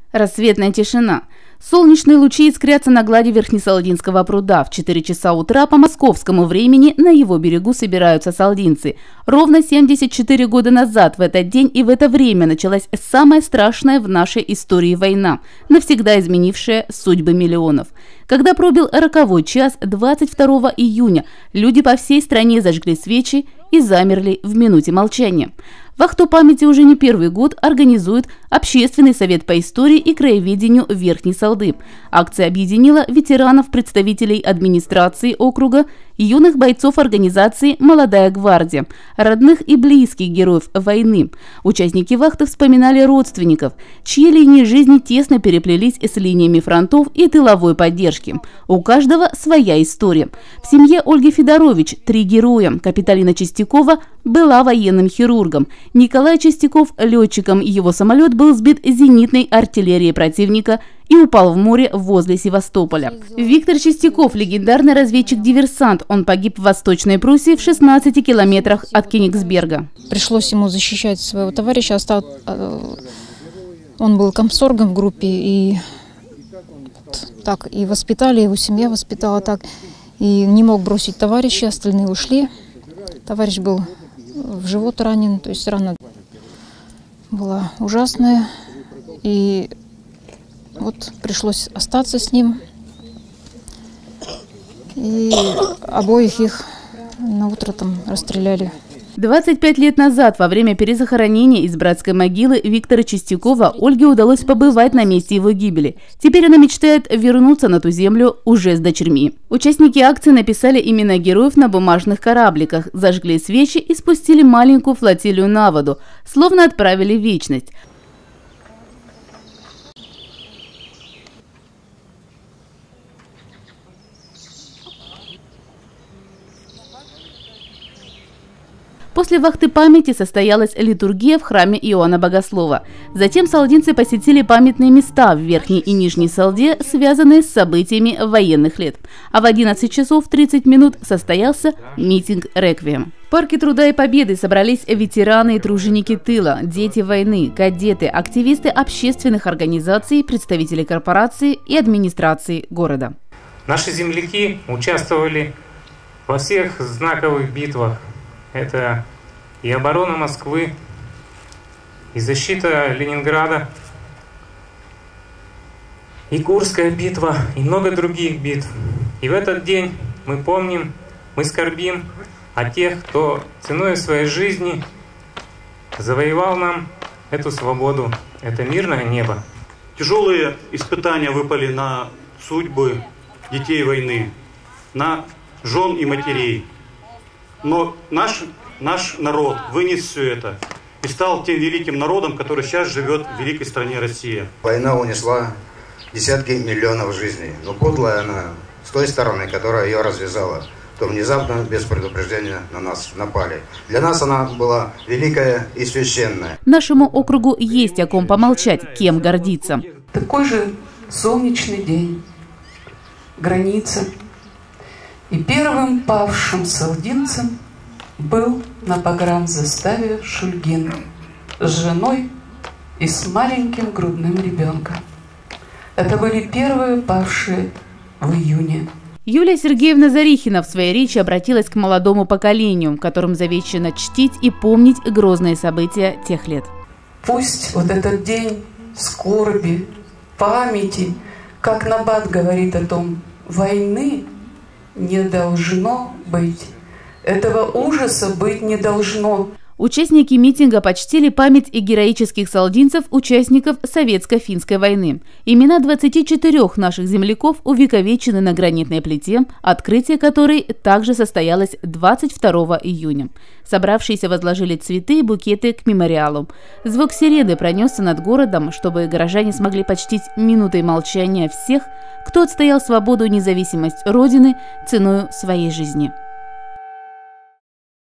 Рассветная тишина. Солнечные лучи искрятся на глади Верхнесалдинского пруда. В 4 часа утра по московскому времени на его берегу собираются салдинцы. Ровно 74 года назад в этот день и в это время началась самая страшная в нашей истории война, навсегда изменившая судьбы миллионов. Когда пробил роковой час 22 июня, люди по всей стране зажгли свечи и замерли в минуте молчания. Вахту памяти уже не первый год организует Общественный совет по истории и краеведению Верхней Салды. Акция объединила ветеранов, представителей администрации округа, юных бойцов организации «Молодая гвардия», родных и близких героев войны. Участники вахты вспоминали родственников, чьи линии жизни тесно переплелись с линиями фронтов и тыловой поддержки. У каждого своя история. В семье Ольги Федорович 3 героя. Капиталина Чистякова была военным хирургом. Николай Чистяков – летчиком. Его самолет был сбит зенитной артиллерией противника и упал в море возле Севастополя. Виктор Чистяков – легендарный разведчик-диверсант. Он погиб в Восточной Пруссии в 16 километрах от Кенигсберга. Пришлось ему защищать своего товарища. Он был комсоргом в группе, и так и воспитали, его семья воспитала так. И не мог бросить товарища, остальные ушли. Товарищ был в живот ранен, то есть рана была ужасная. И вот пришлось остаться с ним. И обоих их на утро там расстреляли. 25 лет назад, во время перезахоронения из братской могилы Виктора Чистякова, Ольге удалось побывать на месте его гибели. Теперь она мечтает вернуться на ту землю уже с дочерьми. Участники акции написали имена героев на бумажных корабликах, зажгли свечи и спустили маленькую флотилию на воду, словно отправили в вечность. После вахты памяти состоялась литургия в храме Иоанна Богослова. Затем салдинцы посетили памятные места в Верхней и Нижней Салде, связанные с событиями военных лет. А в 11 часов 30 минут состоялся митинг-реквием. В Парке Труда и Победы собрались ветераны и труженики тыла, дети войны, кадеты, активисты общественных организаций, представители корпорации и администрации города. Наши земляки участвовали во всех знаковых битвах. Это и оборона Москвы, и защита Ленинграда, и Курская битва, и много других битв. И в этот день мы помним, мы скорбим о тех, кто ценой своей жизни завоевал нам эту свободу, это мирное небо. Тяжелые испытания выпали на судьбы детей войны, на жен и матерей. Но наш народ вынес все это и стал тем великим народом, который сейчас живет в великой стране Россия. Война унесла десятки миллионов жизней, но подлая она с той стороны, которая ее развязала, то внезапно, без предупреждения, на нас напали. Для нас она была великая и священная. Нашему округу есть о ком помолчать, кем гордиться. Такой же солнечный день, граница. И первым павшим салдинцем был на погранзаставе Шульгин с женой и с маленьким грудным ребенком. Это были первые павшие в июне. Юлия Сергеевна Зарихина в своей речи обратилась к молодому поколению, которым завещано чтить и помнить грозные события тех лет. Пусть вот этот день скорби, памяти, как Набат говорит о том, войны не должно быть. Этого ужаса быть не должно. Участники митинга почтили память и героических салдинцев, участников Советско-финской войны. Имена 24 наших земляков увековечены на гранитной плите, открытие которой также состоялось 22 июня. Собравшиеся возложили цветы и букеты к мемориалу. Звук сирены пронесся над городом, чтобы горожане смогли почтить минутой молчания всех, кто отстоял свободу и независимость Родины ценою своей жизни.